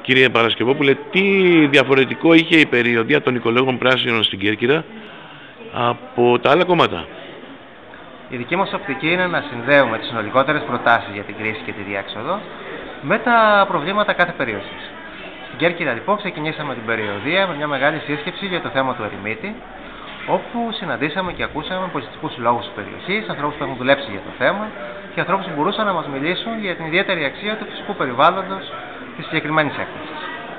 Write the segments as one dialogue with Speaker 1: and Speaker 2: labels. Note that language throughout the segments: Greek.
Speaker 1: Κύριε Παρασκευόπουλε, τι διαφορετικό είχε η περιοδεία των οικολόγων πράσινων στην Κέρκυρα από τα άλλα κόμματα?
Speaker 2: Η δική μας οπτική είναι να συνδέουμε τις συνολικότερες προτάσεις για την κρίση και τη διέξοδο με τα προβλήματα κάθε περιοχής. Στην Κέρκυρα λοιπόν ξεκινήσαμε την περιοδεία με μια μεγάλη σύσκεψη για το θέμα του ερημίτη, όπου συναντήσαμε και ακούσαμε πολιτιστικούς λόγους της περιοχής, ανθρώπους που έχουν δουλέψει για το θέμα και ανθρώπους που μπορούσαν να μας μιλήσουν για την ιδιαίτερη αξία του φυσικού περιβάλλοντος της συγκεκριμένης έκθεσης.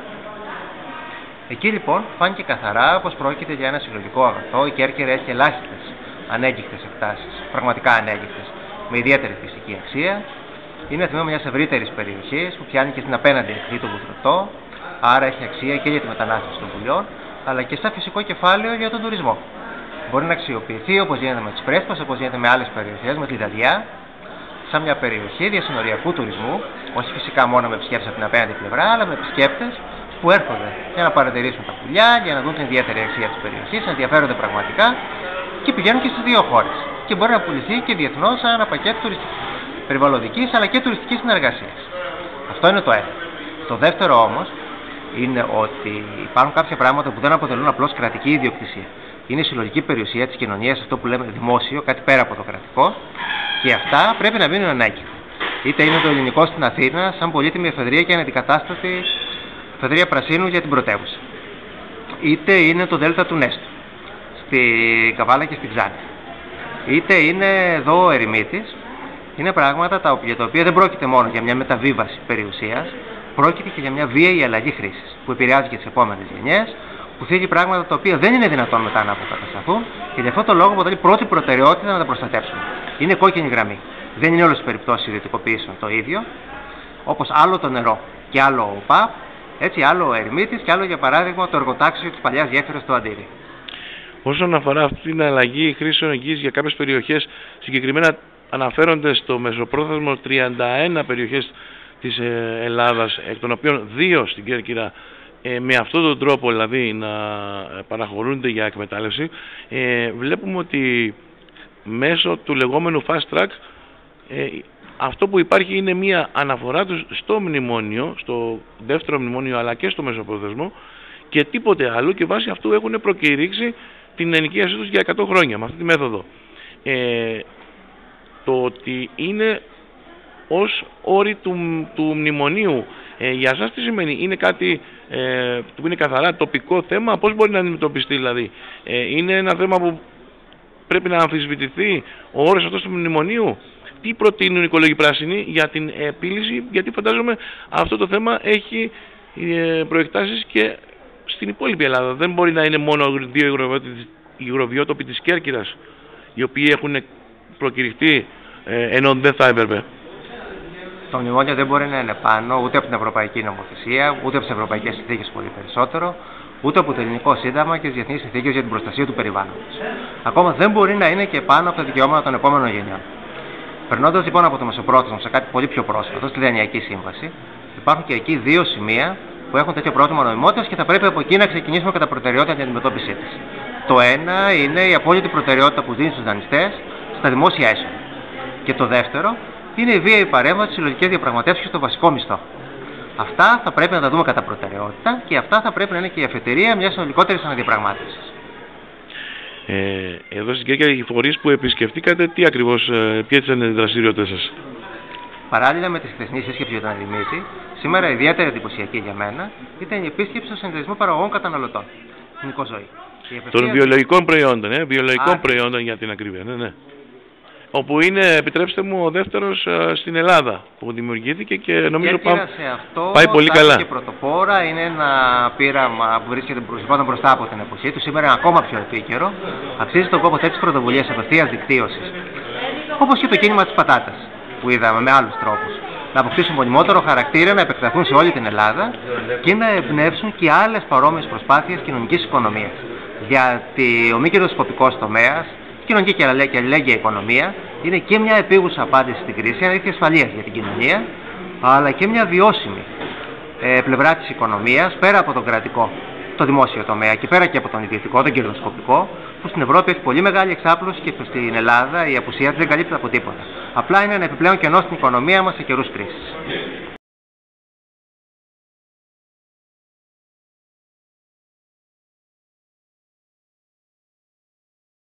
Speaker 2: Εκεί λοιπόν φάνηκε καθαρά πως πρόκειται για ένα συλλογικό αγαθό. Η Κέρκυρα έχει ελάχιστες ανέγκυχτες εκτάσεις, πραγματικά ανέγκυχτες, με ιδιαίτερη φυσική αξία. Είναι τμήμα μιας ευρύτερης περιοχής που πιάνει και στην απέναντι εχθρή τον Βουτρωτό, άρα έχει αξία και για τη μετανάστευση των πουλιών, αλλά και σαν φυσικό κεφάλαιο για τον τουρισμό. Μπορεί να αξιοποιηθεί όπως γίνεται με τις Πρέσπας, όπως γίνεται με άλλες περιοχές, με τη Δαδιά, σαν μια περιοχή διασυνοριακού τουρισμού, όχι φυσικά μόνο με επισκέπτες από την απέναντι πλευρά, αλλά με επισκέπτες που έρχονται για να παρατηρήσουν τα πουλιά, για να δουν την ιδιαίτερη αξία της περιοχής, να ενδιαφέρονται πραγματικά και πηγαίνουν και στις δύο χώρες. Και μπορεί να πουληθεί και διεθνώς σαν ένα πακέτο περιβαλλοντικής αλλά και τουριστικής συνεργασίας. Αυτό είναι το ένα. Το δεύτερο όμως είναι ότι υπάρχουν κάποια πράγματα που δεν αποτελούν απλώς κρατική ιδιοκτησία. Είναι η συλλογική περιουσία της κοινωνίας, αυτό που λέμε δημόσιο, κάτι πέρα από το κρατικό, και αυτά πρέπει να μείνουν ανάγκη. Είτε είναι το ελληνικό στην Αθήνα, σαν πολύτιμη εφεδρεία και αναντικατάστατη εφεδρεία πρασίνου για την πρωτεύουσα. Είτε είναι το Δέλτα του Νέστου, στη Καβάλα και στη Ξάνη. Είτε είναι εδώ ο ερημίτης. Είναι πράγματα για τα οποία δεν πρόκειται μόνο για μια μεταβίβαση περιουσίας, πρόκειται και για μια βίαιη αλλαγή χρήσης που επηρεάζει και τις επόμενες γενιές, που θίγει πράγματα τα οποία δεν είναι δυνατόν μετά να αποκατασταθούν και γι' αυτό το λόγο αποτελεί πρώτη προτεραιότητα να τα προστατεύσουμε. Είναι κόκκινη γραμμή. Δεν είναι όλες τις περιπτώσεις ιδιωτικοποιήσεων το ίδιο, όπως άλλο το νερό και άλλο ο ΠΑΠ, έτσι άλλο ο ερημίτης και άλλο για παράδειγμα το εργοτάξιο της παλιάς γέφυρας στο Αντίρι.
Speaker 1: Όσον αφορά αυτή την αλλαγή χρήσεων εγγύης για κάποιες περιοχές, συγκεκριμένα αναφέρονται στο μεσοπρόθεσμο 31 περιοχές της Ελλάδας, εκ των οποίων 2 στην Κέρκυρα, με αυτόν τον τρόπο δηλαδή να παραχωρούνται για εκμετάλλευση. Βλέπουμε ότι μέσω του λεγόμενου fast track αυτό που υπάρχει είναι μια αναφορά τους στο μνημόνιο, στο δεύτερο μνημόνιο αλλά και στο μεσοπρόθεσμο και τίποτε άλλο, και βάσει αυτού έχουν προκηρύξει την ενοικίασή τους για 100 χρόνια με αυτή τη μέθοδο. Το ότι είναι ως όροι του μνημονίου, για σας τι σημαίνει? Είναι κάτι που είναι καθαρά τοπικό θέμα? Πώς μπορεί να αντιμετωπιστεί δηλαδή? Είναι ένα θέμα που πρέπει να αμφισβητηθεί ο όρος αυτός του μνημονίου? Τι προτείνουν οι οικολόγοι πράσινοι για την επίλυση? Γιατί φαντάζομαι αυτό το θέμα έχει προεκτάσεις και στην υπόλοιπη Ελλάδα. Δεν μπορεί να είναι μόνο 2 υγροβιότοποι της Κέρκυρας οι οποίοι έχουν προκηρυχθεί ενώ δεν θα έπρεπε.
Speaker 2: Το μνημόνιο δεν μπορεί να είναι πάνω ούτε από την Ευρωπαϊκή Νομοθεσία, ούτε από τις Ευρωπαϊκές Συνθήκες πολύ περισσότερο, ούτε από το Ελληνικό Σύνταγμα και τις Διεθνείς Συνθήκες για την Προστασία του Περιβάλλοντος. Ακόμα δεν μπορεί να είναι και πάνω από τα δικαιώματα των επόμενων γενιών. Περνώντας λοιπόν από το μεσοπρόθεσμο σε κάτι πολύ πιο πρόσφατο, στη Δανειακή Σύμβαση, υπάρχουν και εκεί 2 σημεία που έχουν τέτοιο πρόβλημα νομιμότητας και θα πρέπει από εκεί να ξεκινήσουμε κατά προτεραιότητα την αντιμετώπιση της. Το ένα είναι η απόλυτη προτεραιότητα που δίνει στους δανειστές στα δημόσια έσοδα. Και το δεύτερο είναι η βίαιη παρέμβαση στις συλλογικές διαπραγματεύσεις στο βασικό μισθό. Αυτά θα πρέπει να τα δούμε κατά προτεραιότητα και αυτά θα πρέπει να είναι και η αφετηρία μιας συνολικότερης αναδιαπραγμάτευσης.
Speaker 1: Εδώ στην Κέρκυρα, οι φορείς που επισκεφτήκατε, τι ακριβώς, ποιες ήταν οι δραστηριότητες σας?
Speaker 2: Παράλληλα με τη χθεσινή σύσκεψη για τον ερημίτη, σήμερα ιδιαίτερα εντυπωσιακή για μένα ήταν η επίσκεψη του Συνεταιρισμού Παραγωγών Καταναλωτών στην Οικοζωή.
Speaker 1: Των βιολογικών προϊόντων, βιολογικών προϊόντων για την ακρίβεια. Ναι. Όπου είναι, επιτρέψτε μου, ο δεύτερος στην Ελλάδα που δημιουργήθηκε και νομίζω πάει πολύ καλά.
Speaker 2: Και πρωτοπόρα, είναι ένα πείραμα που βρίσκεται μπροστά από την εποχή του, σήμερα είναι ακόμα πιο επίκαιρο. Αξίζει τον κόπο τέτοιες πρωτοβουλίες απευθείας δικτύωσης, όπως και το κίνημα της πατάτας που είδαμε με άλλους τρόπους, να αποκτήσουν μονιμότερο χαρακτήρα, να επεκταθούν σε όλη την Ελλάδα και να εμπνεύσουν και άλλες παρόμοιες προσπάθειες κοινωνικής οικονομίας. Γιατί ο μη κερδοσκοπικός τομέας, η κοινωνική και αλληλέγγυα οικονομία, είναι και μια επίγουσα απάντηση στην κρίση, ένα δίκτυο ασφαλείας για την κοινωνία, αλλά και μια βιώσιμη πλευρά της οικονομίας, πέρα από τον κρατικό, το δημόσιο τομέα και πέρα και από τον ιδιωτικό, τον κερδοσκοπικό, που στην Ευρώπη έχει πολύ μεγάλη εξάπλωση και που στην Ελλάδα η απουσία της δεν καλύπτεται από τίποτα. Απλά είναι ένα επιπλέον κενό στην οικονομία μας σε καιρούς κρίσης.